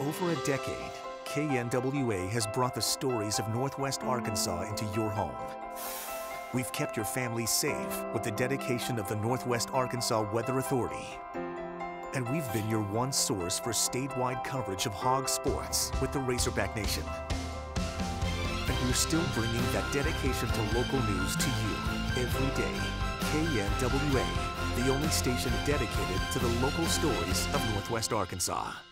over a decade, KNWA has brought the stories of Northwest Arkansas into your home. We've kept your family safe with the dedication of the Northwest Arkansas Weather Authority. And we've been your one source for statewide coverage of hog sports with the Razorback Nation. And we're still bringing that dedication to local news to you every day. KNWA, the only station dedicated to the local stories of Northwest Arkansas.